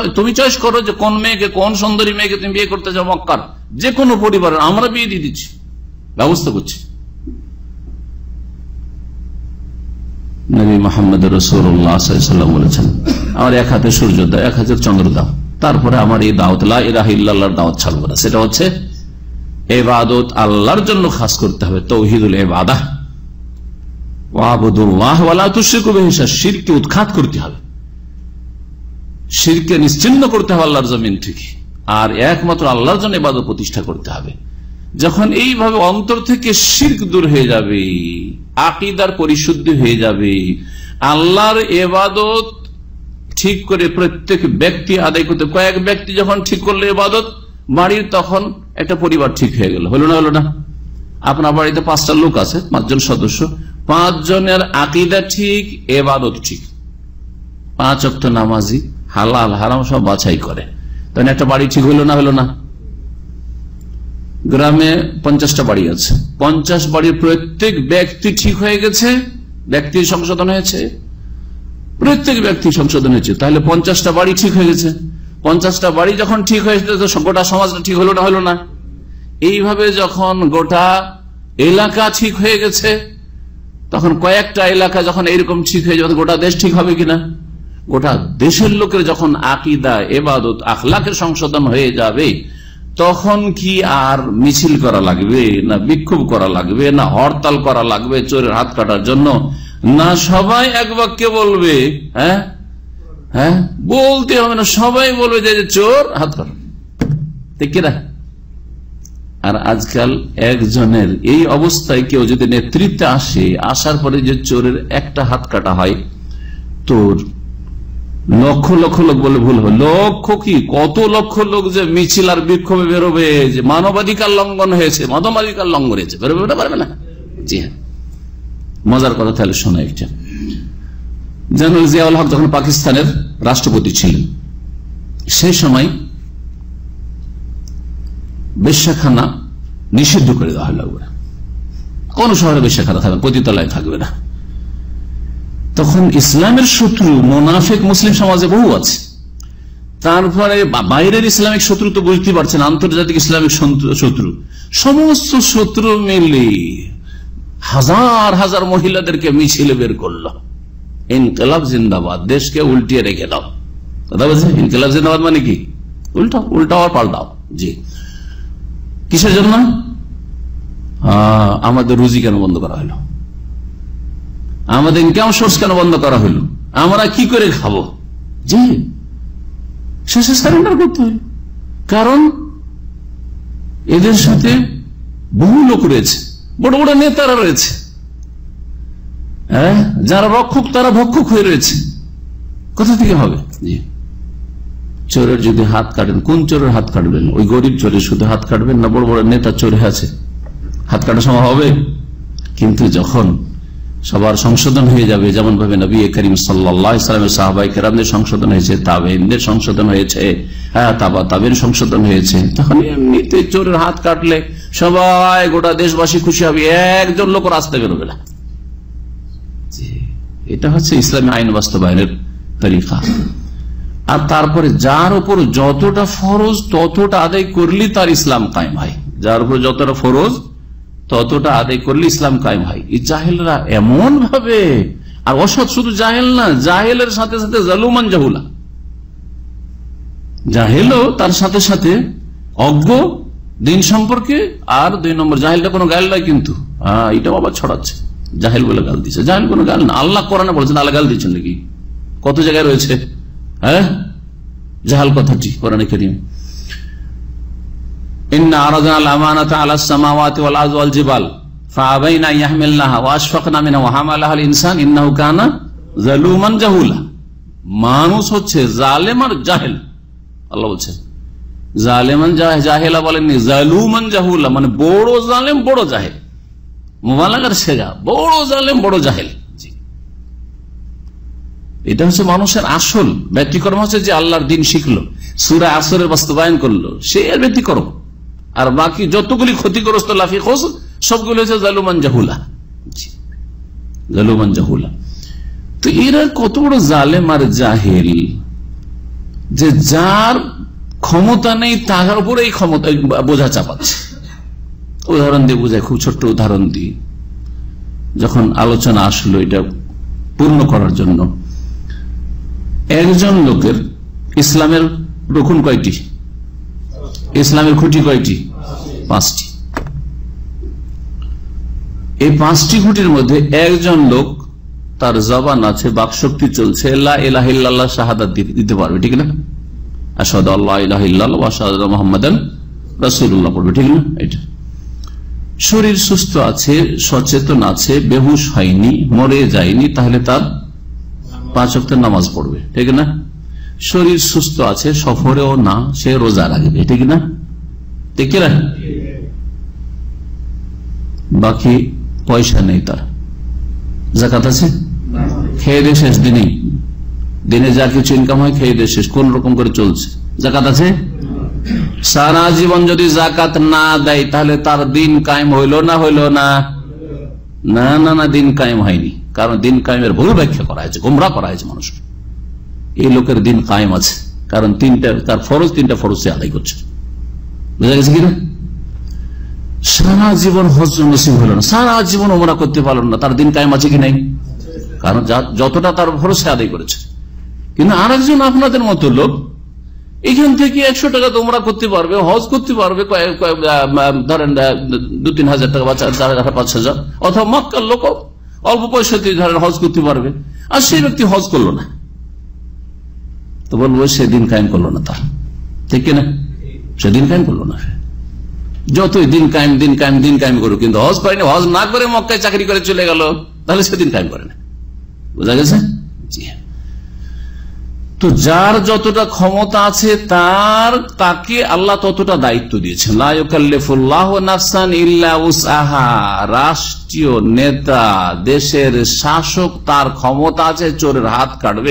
তুমি চয়েস করো যে কোন মেয়েকে, কোন সুন্দরী মেয়েকে তুমি বিয়ে করতে চাও মক্কার যে কোনো পরিবারের, আমরা বিয়ে দিয়ে দিচ্ছি, ব্যবস্থা করছি। নবী মুহাম্মদ রাসূলুল্লাহ সাল্লাল্লাহু আলাইহি ওয়াসাল্লাম বলেছেন, আমার এক হাতে সূর্য দাও, এক হাতে চন্দ্র দাও, তারপরে আমার এই দাওয়াত লা ইলাহা ইল্লাল্লাহর দাওয়াত ছাড়বো না। সেটা হচ্ছে ইবাদত আল্লাহর জন্য খাস করতে হবে, তাওহীদুল ইবাদাহ, ওয়াবুদুল্লাহ ওয়া লা তুশরিকু বিহি শাইআ, শিরকে উৎখাত করতে হবে, শিরকে নিশ্চিহ্ন করতে হবে আল্লাহর জমিন থেকে, আর একমাত্র আল্লাহর জন্য ইবাদত প্রতিষ্ঠা করতে হবে। যখন এইভাবে অন্তর থেকে শিরক দূর হয়ে যাবে, আকীদার পরিশুদ্ধি হয়ে যাবে, আল্লাহর ইবাদত ঠিক করে প্রত্যেক ব্যক্তি আদায় করতে, কয়েক ব্যক্তি যখন ঠিক করলো ইবাদত বাড়ির, তখন একটা পরিবার ঠিক হয়ে গেল। হলো না? হলো না? আপনার বাড়িতে 5টা লোক আছে, 5 জন সদস্য, 5 জনের আকীদা ঠিক, ইবাদত ঠিক, 5 ওয়াক্ত নামাজি, হালাল হারাম সব বাছাই করে, তখন একটা বাড়ি ঠিক হলো না? হলো না? গ্রামে 50টা বাড়ি আছে, 50 বাড়ির প্রত্যেক ব্যক্তি ঠিক হয়ে গেছে, ব্যক্তি সংশোধন হয়েছে, প্রত্যেক ব্যক্তি সংশোধন হয়েছে, তাহলে 50টা বাড়ি ঠিক হয়ে গেছে। 50টা বাড়ি যখন ঠিক হয়েছে, তো গোটা সমাজটা ঠিক হলো না? হলো না? এইভাবে যখন গোটা এলাকা ঠিক হয়ে গেছে, তখন কয়েকটা এলাকা যখন এইরকম ঠিক হয়ে যাবে, গোটা দেশ ঠিক হবে কিনা? গোটা দেশের লোকের যখন আকীদা, ইবাদত, আখলাকের সংশোধন হয়ে যাবে, তখন কি আর মিছিল করা লাগবে, না বিক্ষোভ করা লাগবে, না হরতাল করা লাগবে চোরের হাত কাটার জন্য? না সবাই এক বাক্যে বলবে, হ্যাঁ হ্যাঁ বলতে হবে না, সবাই বলবে যে চোর হাত কাটো, ঠিক কিনা? আর আজকাল একজনের এই অবস্থায় কেউ যদি নেতৃত্বে আসে, আসার পরে যে চোরের একটা হাত কাটা হয়, তোর লক্ষ লক্ষ লোক বলে ভুল হবে, লক্ষ কি কত লক্ষ লোক যে মিছিল আর বিক্ষোভে বেরোবে, যে মানবাধিকার লঙ্ঘন হয়েছে, মানবাধিকার লঙ্ঘন হয়েছে, বেরোবে পারবে না? জি হ্যাঁ। মজার কথা তাহলে শোনা একটা, জেনারেল জিয়াউল হক যখন পাকিস্তানের রাষ্ট্রপতি ছিলেন, সেই সময় বেশ্যাখানা নিষিদ্ধ করে দেওয়া হলো। কোন শহরে বেশ্যাখানা থাকবে, পতিতালয় থাকবে না। তখন ইসলামের শত্রু মুনাফিক মুসলিম সমাজে বহু আছে, তারপরে বাইরের ইসলামিক শত্রু তো বুঝতে পারছেন, আন্তর্জাতিক ইসলামিক শত্রু, সমস্ত শত্রু মিলে হাজার হাজার মহিলাদেরকে মিছিলে বের করলো, ইনকিলাব জিন্দাবাদ, দেশকে উল্টিয়ে রেখে দাও। কথা বলছে ইনকিলাব জিন্দাবাদ মানে কি? উল্টা, উল্টা আর পাল্টাও। জি, কিসের জন্য? আমাদের রুজি কেন বন্ধ করা হলো, আমাদের ইনকাম সোর্স কেন বন্ধ করা হলো, আমরা কি করে খাবো? জি, শেষে সারেন্ডার করতে হলো। কারণ এদের সাথে বহু লোক রয়েছে, বড় বড় নেতারা রয়েছে, হ্যাঁ, যারা রক্ষক তারা ভক্ষক হয়ে রয়েছে। কোথা থেকে হবে? জি, চোরের যদি হাত কাটেন, কোন চোরের হাত কাটবেন? ওই গরিব চোরের শুধু হাত কাটবেন, না বড় বড় নেতা চোর আছে হাত কাটা সম্ভব হবে? কিন্তু যখন সবার সংশোধন হয়ে যাবে, যেমন ভাবে নবী করিম সাল্লাল্লাহু আলাইহি ওয়াসাল্লামের সাহাবায়ে কেরামদের সংশোধন হয়েছে, তাবেঈনদের সংশোধন হয়েছে, হ্যাঁ তাবেঈন সংশোধন হয়েছে, তখন এমনিতে চোরের হাত কাটলে সবাই গোটা দেশবাসী খুশি হবে, একজন লোক রাস্তায় বেরোবে না। এটা হচ্ছে ইসলামী আইন বাস্তবায়নের তরিকা। আর তারপরে যার উপর যতটা ফরজ ততটা আদায় করলে তার ইসলাম কায়েম হয়, যার উপর যতটা ফরজ ততটা আদায় করলে ইসলাম কায়েম হয়। এই জাহেলরা এমন ভাবে, আর অসৎ শুধু জাহেল না, জাহেলের সাথে সাথে জালুমান জাহুলা, জাহেলও তার সাথে সাথে অজ্ঞ দিন সম্পর্কে, আর 2 নম্বর জাহেলটা কোনো গাল নয়, কিন্তু এটা আবার ছড়াচ্ছে, জাহেল বলে গাল দিচ্ছে। জাহেল কোনো গাল না, আল্লাহ কোরআনে বলেছেন, আল্লাহ গাল দিচ্ছেন নাকি? কত জায়গায় রয়েছে হ্যাঁ জাহাল কথাটি কোরআনে কারীম। ইন্না আরাদনা আল আমানাতা আলাস সামাওয়াতি ওয়াল আরদি ওয়াল জিবাল ফাআবাইনা ইয়াহমিলনাহা ওয়া আশফাকনা মিনহা ওয়া হামালাহা আল ইনসান ইন্নাহু কানা যালুমান জাহুলা। মানুষ হচ্ছে জালেম আর জাহেল, আল্লাহ বলছেন। জালেমান জাহেলা বলেননি, জালুমান জাহুলা, মানে বড় জালেম বড় জাহেল, মুবালাগার সেগা, বড় জালেম বড় জাহেল। এটা হচ্ছে মানুষের আসল ব্যতিক্রম, হচ্ছে যে আল্লাহর দিন শিখলো, সূরা আসরের বাস্তবায়ন করলো, সে এর ব্যতিক্রম। আর বাকি যতগুলি ক্ষতিগ্রস্ত লাফি খোঁজ সবগুলো হচ্ছে জালুমান জাহুলা, জালুমান জাহুলা। তো এরা কত বড় জালেম আর জাহেল, যে যার ক্ষমতা নেই তার উপরে এই ক্ষমতা বোঝা চাপাচ্ছে। উদাহরণ দিয়ে বোঝায়, খুব ছোট্ট উদাহরণ দিই, যখন আলোচনা আসলো এটা পূর্ণ করার জন্য। একজন লোকের ইসলামের রুকুন কয়টি? ইসলামের খুঁটি কয়টি? 5টি। এই 5টি খুঁটির মধ্যে একজন লোক তার জবান আছে, বাকশক্তি চলছে, লা ইলাহা ইল্লাল্লাহ শাহাদাত দিতে পারবে, ঠিক না? আশহাদু আল্লা ইলাহা ইল্লাল্লাহ ওয়া আশহাদু আন্না মুহাম্মাদান রাসূলুল্লাহ পড়বে, ঠিক না? এটা শরীর সুস্থ আছে, সচেতন আছে, বেহুশ হয়নি, মরে যায়নি, তাহলে তার 5 ওয়াক্তের নামাজ পড়বে, ঠিক না? শরীর সুস্থ আছে, সফরেও না, সে রোজা রাখবে, ঠিক না? ঠিক না? বাকি পয়সা নেই, তার যাকাত আছে, খেয়ে দিয়ে শেষ, দিনে যা কিছু ইনকাম হয় খেয়ে দিয়ে শেষ, কোন রকম করে চলছে, জাকাত আছে? সারা জীবন যদি জাকাত না দেয় তাহলে তার দিন কায়েম হইল না? হইল না? না না না, দিন কায়েম হয়নি। কারণ দিন কায়েমের ভুল ব্যাখ্যা করা হয়েছে, গোমরা করা হয়েছে মানুষকে। এই লোকের দিন কায়েম আছে, কারণ তার ফরজ 3টা ফরজ সে আদায় করছে। বুঝা গেছে কিনা? সারা জীবন হজ নসিব হলো না, সারা জীবন ওমরা করতে পারল না, তার দিন কায়েম আছে কি নাই? কারণ যতটা তার ফরজ সে আদায় করেছে। কিন্তু আরেকজন আপনাদের মতো লোক এখান থেকে 100 টাকা তোমরা করতে পারবে, হজ করতে পারবে, ধরেন 2-3 হাজার টাকা বা 4,000-5,000 হাজার, অথবা মক্কার লোক অল্প পয়সাতে ধরেন হজ করতে পারবে, আর সেই ব্যক্তি হজ করলো না, তো বলবো সে দিন কায়েম করলো না, তার ঠিক কিনা? সে দিন কায়েম করলো না। যতই দিন কায়েম করুক, কিন্তু হজ করেনি, হজ না করে মক্কায় চাকরি করে চলে গেল, তাহলে সে দিন কায়েম করে না। বোঝা গেছে? জি। তো যার যতটা ক্ষমতা আছে তাকে আল্লাহ ততটা দায়িত্ব দিয়েছেন। লা ইউকাল্লিফুল্লাহু নাফসান ইল্লা উসআহা। রাষ্ট্রীয় নেতা, দেশের শাসক, তার ক্ষমতা আছে, চোরের হাত কাটবে,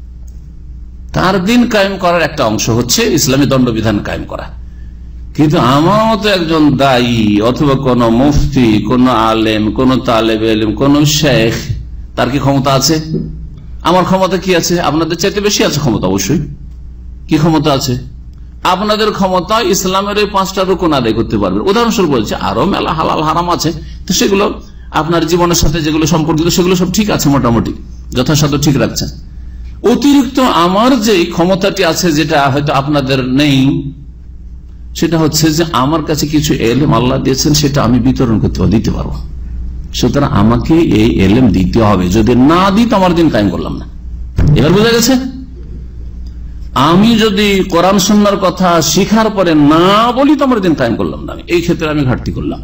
তার দিন কায়েম করার একটা অংশ হচ্ছে ইসলামী দণ্ডবিধান কায়েম করা। কিন্তু আমার মতো একজন দায়ী অথবা কোন মুফতি, কোন আলেম, কোন তালেবে ইলম, কোন শেখ, তার কি ক্ষমতা আছে? আমার ক্ষমতা কি আছে? আপনাদের চাইতে বেশি আছে ক্ষমতা, অবশ্যই। কি ক্ষমতা আছে? আপনাদের ক্ষমতা ইসলামের ওই 5টা রুকুন আদায় করতে পারবে। উদাহরণস্বরূপ বলছে, আরো মেলা হালাল হারাম আছে, তো সেগুলো আপনার জীবনের সাথে যেগুলো সম্পর্কিত সেগুলো সব ঠিক আছে, মোটামুটি যথাসাধ্য ঠিক রাখছেন। অতিরিক্ত আমার যে ক্ষমতাটি আছে, যেটা হয়তো আপনাদের নেই, সেটা হচ্ছে যে আমার কাছে কিছু এলেম আল্লাহ দিয়েছেন, সেটা আমি বিতরণ দিতে পারবো। সুতরাং আমাকে এই এলেম দিতে হবে, যদি না দিই তো আমার দিন কায়েম করলাম না। এবার বোঝা গেছে? আমি যদি কোরআন সুন্নাহর কথা শিখার পরে না বলি তো আমার দিন কায়েম করলাম না, এই ক্ষেত্রে আমি ঘাটতি করলাম।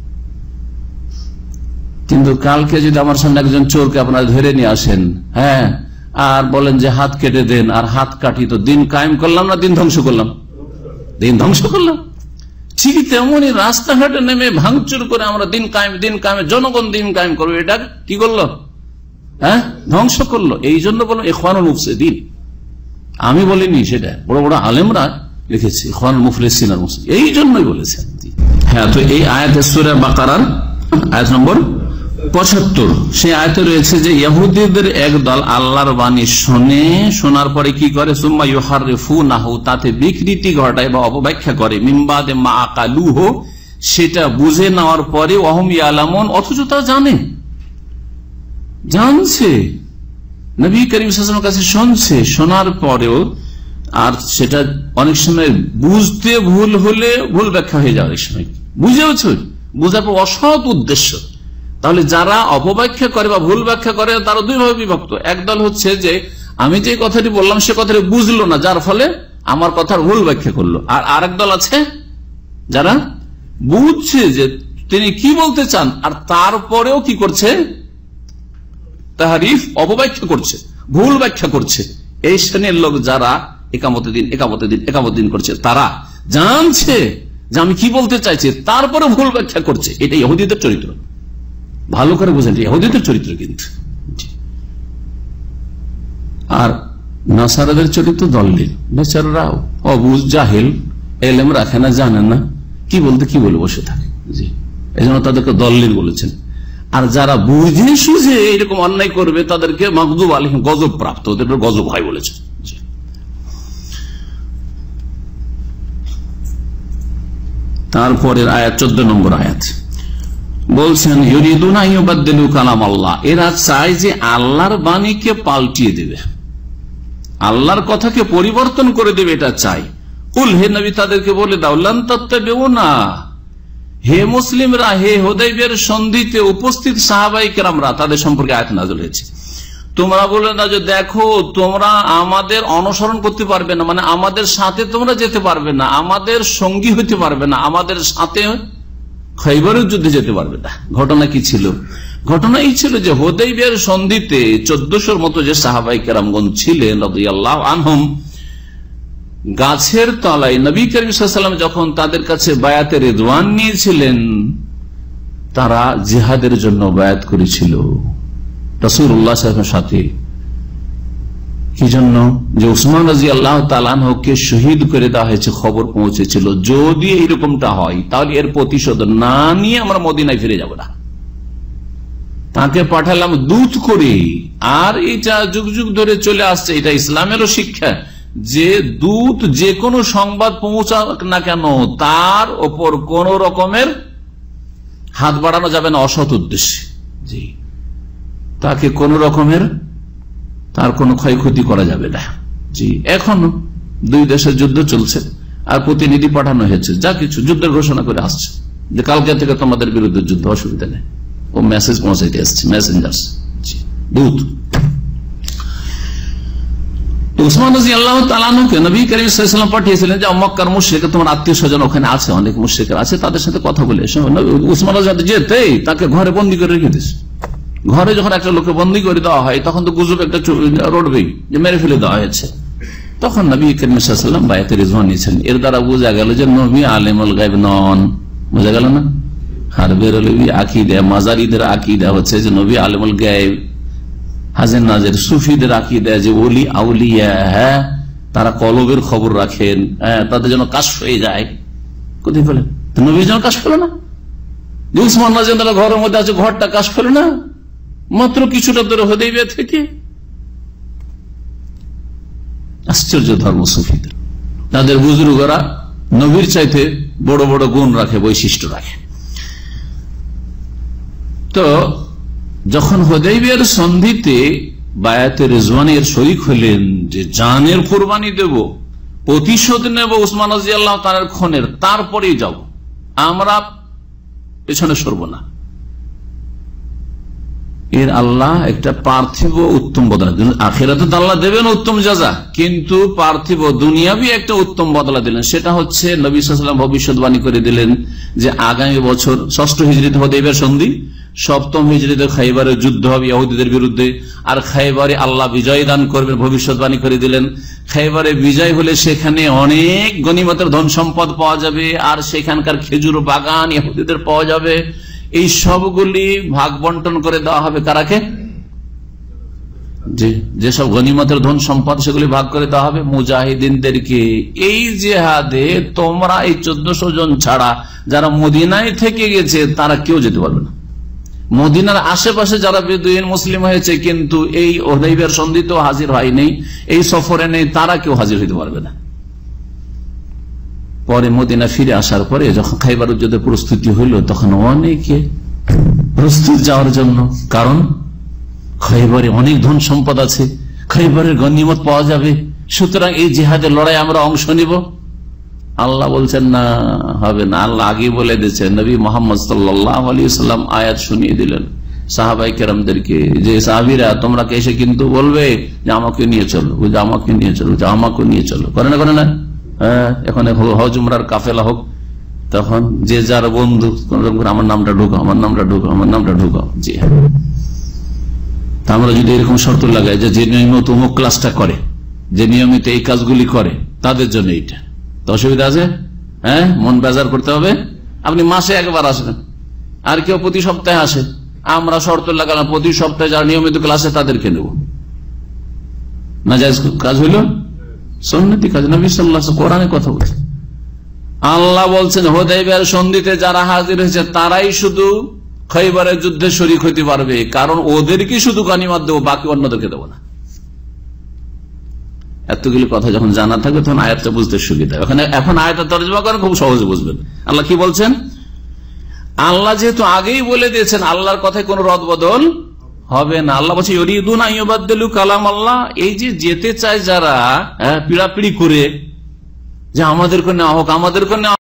কিন্তু কালকে যদি আমার সামনে একজন চোরকে আপনারা ধরে নিয়ে আসেন, হ্যাঁ, আর বলেন যে হাত কেটে দেন, আর হাত কাটি, তো দিন কায়েম করলাম না দিন ধ্বংস করলাম? দিন ধ্বংস করলাম। ঠিক তেমনি রাস্তাঘাটে নেমে ভাঙচুর করে আমরা দিন কায়েম, জনগণ দিন কায়েম করবে, এটা কি করলো? হ্যাঁ, ধ্বংস করলো। এই জন্য বললাম ইখওয়ানুল মুফসিদিন, আমি বলিনি, সেটা বড় বড় আলেমরা লিখেছে, ইখওয়ানুল মুফলিসিন আর মুফসিদিন, এই জন্যই বলেছেন। হ্যাঁ, তো এই আয়াতে সূরা বাকারার আয়াত নম্বর 75, সেই আয়াতে রয়েছে যে ইহুদীদের একদল আল্লাহর বাণী শোনার পরে কি করে? সুম্মা ইউহাররিফুনাহু, তাতে বিকৃতি ঘটায় বা অপব্যাখ্যা করে, মিন বাদে মা আকালুহু, সেটা বুঝে নেওয়ার পরে, ওয়াহুম ইয়ালামুন, অথচ তারা জানছে, নবী করিম সাল্লাল্লাহু আলাইহি ওয়াসাল্লামের কাছে শুনছে, শোনার পরেও, আর সেটা অনেক সময় বুঝতে ভুল হলে ভুল ব্যাখ্যা হয়ে যায়, অনেক সময় বুঝেওছে, বুঝার পর অসৎ উদ্দেশ্য। তাহলে যারা অপব্যাখ্যা করে বা ভুল ব্যাখ্যা করে তারা 2 ভাবে বিভক্ত। একদল হচ্ছে যে আমি যে কথাটি বললাম সে কথাটি বুঝলো না, যার ফলে আমার কথার ভুল ব্যাখ্যা করলো। আর আরেক দল আছে যারা বুঝছে যে তিনি কি বলতে চান, আর তারপরেও কি করছে? তাহরিফ, অপব্যাখ্যা করছে, ভুল ব্যাখ্যা করছে। এই শ্রেণীর লোক যারা একামতে দিন করছে, তারা জানছে যে আমি কি বলতে চাইছি, তারপরে ভুল ব্যাখ্যা করছে। এটা ইহুদীদের চরিত্র, ভালো করে বুঝেন, ইহুদীদের চরিত্র। কিন্তু আর নাসারাদের চরিত্র দল্লিল, বেচারারা অবুঝ, জাহেল, এলেম রাখে না, জানেন না, কি বলে বসে থাকে। জি, এই জন্য তাদেরকে দল্লিল বলেছেন। আর যারা বুঝে সুঝে এরকম অন্যায় করবে তাদেরকে মাগদুব আলাইহিম, গজব প্রাপ্ত, ওদের গজব হয় বলেছেন। তারপরের আয়াত 14 নম্বর আয়াত বলছেন ইউরিদুনা ইউবাদদিলু কালাম আল্লাহ, এরা চায় যে আল্লাহর বাণীকে পাল্টিয়ে দেবে, আল্লাহর কথাকে পরিবর্তন করে দেবে, এটা চাই। কুল, হে নবী তাদেরকে বলে দাও, লান তাত্তাবিউনা, হে মুসলিমরা, হে হুদাইবিয়ার সন্ধিতে উপস্থিত সাহাবায়ে কেরামরা, তাদের সম্পর্কে আয়াত নাযিল হয়েছে, তোমরা বলে না যে দেখো তোমরা আমাদের অনুসরণ করতে পারবে না, মানে আমাদের সাথে তোমরা যেতে পারবে না, আমাদের সঙ্গী হতে পারবে না, আমাদের সাথে খৈবরের যুদ্ধে যেতে পারবে না। ঘটনা কি ছিল? ঘটনা এই ছিল যে হুদাইবিয়ার সন্ধিতে 1400 মতো যে সাহাবায়ে কেরামগণ ছিলেন রাদিয়াল্লাহু আনহুম, গাছের তলায় নবী করিম সাল্লাল্লাহু আলাইহি ওয়াসাল্লাম যখন তাদের কাছে বায়াতে রিদওয়ান নিয়েছিলেন, তারা জিহাদের জন্য বায়াত করেছিল রাসূলুল্লাহ সাল্লাল্লাহু আলাইহি ওয়াসাল্লামের সাথে। কি জন্য? যে উসমান রাদিয়াল্লাহু তাআলা আনহুকে শহীদ করে দেওয়া হয়েছে, খবর পৌঁছেছিল, যদি এরকমটা হয় তাহলে এর প্রতিশোধ না নিয়ে আমরা মদিনায় ফিরে যাব না। তাকে পাঠালাম দূত করে, আর এটা যুগ যুগ ধরে চলে আসছে, এটা ইসলামেরও শিক্ষা যে দূত যে কোনো সংবাদ পৌঁছাক না কেন তার ওপর কোন রকমের হাত বাড়ানো যাবে না অসৎ উদ্দেশ্যে। জি, তাকে কোন রকমের তার কোনো ক্ষয়ক্ষতি করা যাবে না। জি, এখন দুই দেশের যুদ্ধ চলছে আর প্রতিনিধি পাঠানো হয়েছে, যা কিছু যুদ্ধের ঘোষণা করে আসছে যে কালকে থেকে তোমাদের বিরুদ্ধে যুদ্ধ, অসুবিধা নেই। ও মেসেজ পৌঁছাইতে আসছে, মেসেঞ্জার, দূত। উসমান রাদিয়াল্লাহু তাআলা আনহুকে নবী করিম সাল্লাল্লাহু আলাইহি ওয়াসাল্লাম পাঠিয়েছিলেন যে মক্কার মুশরিক, তোমার আত্মীয় স্বজন ওখানে আছে, অনেক মুশরিক আছে, তাদের সাথে কথা বলে এসো। উসমান রাদিয়াল্লাহু যেতেই তাকে ঘরে বন্দী করে রেখে দিয়েছে। ঘরে যখন একটা লোককে বন্দী করে দেওয়া হয় তখন তো গুজব একটা রটবেই যে মেরে ফেলে দেওয়া হয়েছে। তখন নবী করিম সাল্লাল্লাহু আলাইহি ওয়াসাল্লাম বায়াতে রিদওয়ান নিয়েছেন। এর দ্বারা বোঝা গেল যে নবী আলিমুল গায়ব নন। বোঝা গেল না? আর বেরলভী আকীদা, মাজারিদের আকীদা হচ্ছে যে নবী আলিমুল গায়ব, হাজের নাজের সুফিদের আকীদা যে ওলি আউলিয়া, হ্যাঁ তারা কলবের খবর রাখেন, তাদের জন্য কাশফ হয়ে যায়। কোথায় বলেন নবীর জন্য কাশফ হলো না? যে উসমান রাদিয়াল্লাহু তাআলা ঘরের মধ্যে আছে, ঘরটা কাশফ হলো না মাত্র কিছুটা দূরে হুদাইবিয়া থেকে? আশ্চর্য ধর্ম সুফিদের, তাদের বুজুর্গরা নবীর চাইতে বড় বড় গুণ রাখে, বৈশিষ্ট্য রাখে। তো যখন হুদাইবিয়ার সন্ধিতে বায়াতে রিজওয়ানের শরীক হলেন যে জানের কুরবানি দেব, প্রতিশোধ নেব উসমান রাদিয়াল্লাহু তাআলার খুনের, তারপরেই যাব, আমরা পেছনে সরব না, এর আল্লাহ একটা পার্থিব উত্তম বদলা দিলেন। আখিরাতে তো আল্লাহ দেবেন উত্তম জাযা, কিন্তু পার্থিব দুনিয়াবি একটা উত্তম বদলা দিলেন। সেটা হচ্ছে নবী সাল্লাল্লাহু আলাইহি ওয়াসাল্লাম ভবিষ্যৎবাণী করে দিলেন যে আগামী বছর 6ষ্ঠ হিজরিতে হুদাইবিয়ার সন্ধি, 7ম হিজরিতে খাইবারের যুদ্ধ হবে ইহুদীদের বিরুদ্ধে, আর খাইবারে আল্লাহ বিজয় দান করবেন ভবিষ্যৎবাণী করে দিলেন। খাইবারে বিজয় হলে সেখানে অনেক গনিমতের ধন সম্পদ পাওয়া যাবে, আর সেখানকার খেজুর বাগান ইহুদীদের পাওয়া যাবে। এই সবগুলি ভাগ বন্টন করে দেওয়া হবে কারাকে? যেসব গনিমতের ধন সম্পদ সেগুলি ভাগ করে দেওয়া হবে মুজাহিদিনদেরকে। এই জিহাদে তোমরা এই 1400 জন ছাড়া যারা মদিনায় থেকে গেছে তারা কেউ যেতে পারবে না। মদিনার আশেপাশে যারা বেদুইন মুসলিম হয়েছে কিন্তু এই হুদাইবিয়ার সন্ধিতেও হাজির হয়নি, এই সফরে নেই, তারা কেউ হাজির হইতে পারবে না। পরে মদিনা ফিরে আসার পরে যখন খাইবার যুদ্ধের প্রস্তুতি হইল তখন অনেকে প্রস্তুত যাওয়ার জন্য, কারণ খাইবারে অনেক ধন সম্পদ আছে, খাইবারের গনিমত পাওয়া যাবে, সুতরাং এই জিহাদের লড়াই আমরা অংশ নিব। আল্লাহ বলছেন না, হবে না। আল্লাহ আগে বলে দিয়েছেন, নবী মুহাম্মদ সাল্লাল্লাহু আলাইহি ওয়াসাল্লাম আয়াত শুনিয়ে দিলেন সাহাবায়ে কেরামদেরকে যে সাহাবীরা তোমরা এসে কিন্তু বলবে যে আমাকে নিয়ে চলো, আমাকে নিয়ে চলো, আমাকে নিয়ে চলো, করে না করে না? হ্যাঁ, এখন হজ উমরার কাফেলা হোক, তখন যে যার বন্ধু আমার নামটা ঢুকাও, আমার নামটা ঢুকাও, আমার নামটা ঢুকাও। জি হ্যাঁ, আমরা যদি এরকম শর্ত লাগাই যে নিয়মিত অমুক ক্লাসটা করে, যে নিয়মিত এই কাজগুলি করে, তাদের জন্য এইটা, তো অসুবিধা আছে? হ্যাঁ, মন বেজার করতে হবে। আপনি মাসে একবার আসবেন, আর কেউ প্রতি সপ্তাহে আসে, আমরা শর্ত লাগালাম প্রতি সপ্তাহে যারা নিয়মিত ক্লাসে তাদেরকে নেব, না জায়েজ কাজ হইল? সুন্নতি কাজ। নবী সাল্লাল্লাহু আলাইহি ওয়াসাল্লাম কোরআনে কথা বলছে, আল্লাহ বলছেন হুদাইবিয়ার সন্ধিতে যারা হাজির হয়েছে তারাই শুধু খাইবারের যুদ্ধে শরীক হইতে পারবে, কারণ ওদেরকে শুধু গনিমত দেবো, বাকি অন্যদেরকে দেবো না। এতগুলি কথা যখন জানা থাকবে তখন আয়াতটা বুঝতে সুবিধা। এখন আয়াতটা তর্জমা করেন, খুব সহজে বুঝবেন। আল্লাহ কি বলছেন? আল্লাহ যেহেতু আগেই বলে দিয়েছেন আল্লাহর কথায় কোনো রদ বদল হবে না। আল্লাহ বলছে ইউরিদুনা ইউবাদদিলু কালাম আল্লাহ, এই যে যেতে চায় যারা পিড়াপিড়ি করে যে আমাদেরকে নেওয়া হোক, আমাদেরকে নেওয়া